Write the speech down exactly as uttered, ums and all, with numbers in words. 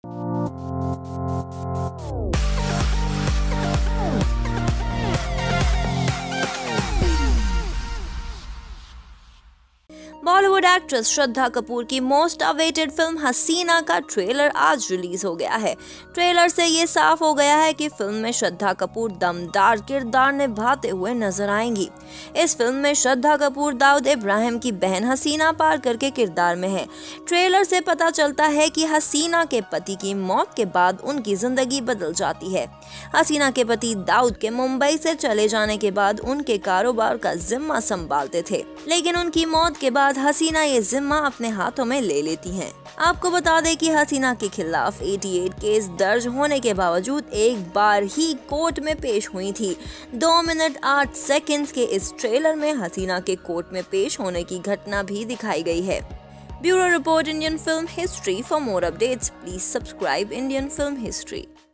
Bollywood actress Shraddha Kapoor की most awaited film हसीना का trailer आज रिलीज हो गया है। ट्रेलर से ये साफ हो गया है कि फिल्म में श्रद्धा कपूर दमदार किरदार निभाते हुए नजर आएंगी। इस फिल्म में श्रद्धा कपूर दाऊद इब्राहिम की बहन हसीना पारकर के किरदार में है। ट्रेलर से पता चलता है कि हसीना के पति की मौत के बाद उनकी जिंदगी बदल जाती है। हसीना के पति दाऊद के मुंबई से चले जाने के बाद उनके कारोबार का जिम्मा संभालते थे, लेकिन उनकी मौत के बाद हसीना ये जिम्मा अपने हाथों में ले लेती हैं। आपको बता दें कि हसीना के खिलाफ अठासी केस दर्ज होने के बावजूद एक बार ही कोर्ट में पेश हुई थी। दो मिनट आठ सेकंड्स के इस ट्रेलर में हसीना के कोर्ट में पेश होने की घटना भी दिखाई गई है। Bureau report, Indian film history. For more updates please subscribe Indian film history.